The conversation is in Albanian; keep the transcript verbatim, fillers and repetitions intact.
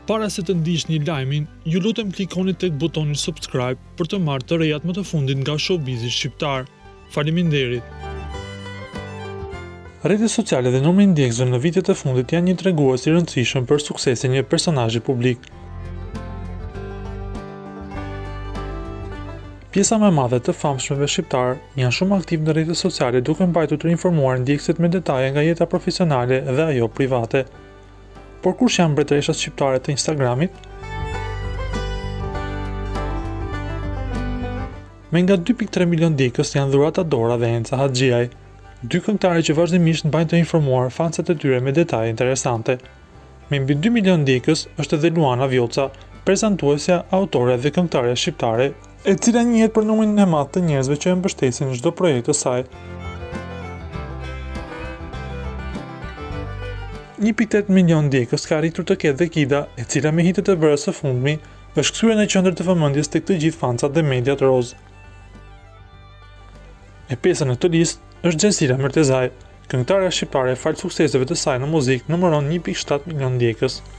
Para se të ndiqni lajmin, ju lutem klikoni tek butoni subscribe për të marrë të rejat më të fundit nga showbizi shqiptar. Faleminderit. Rrjetet sociale dhe numri i ndjekësve në vitet e fundit janë një tregues i rëndësishëm për suksesin e një personazhi publik. Pjesa më e madhe të famshmëve shqiptar janë shumë aktiv në rrjetet sociale duke mbajtur të informuar ndjekësit me detaje nga jeta profesionale dhe ajo private. Por kush janë mbretëreshat shqiptare të Instagramit? Me nga dy pikë tre milion ndjekës janë Dhurata Dora dhe Enca dy këngëtare që vazhdimisht mbajnë të informuar fansat e tyre me detaje interesante. Me mbi dy milion ndjekës është edhe Luana Ja, prezantuesja, autore dhe këngëtarja shqiptare, e cila njihet për numrin e madh të njerëzve që e mbështesin çdo projekt të saj. një pikë tetë milion ndjekës ka arritur të ketë dhe Kida, e cila me hitet e verës së fundmi është kthyer në qendër të vëmendjes tek të gjithë fansat dhe mediat roz. E pesa në këtë listë është Gjensira Mërtezaj, këngëtarja shqiptare fal sukseseve të saj në muzikë numëron një pikë shtatë milion ndjekës.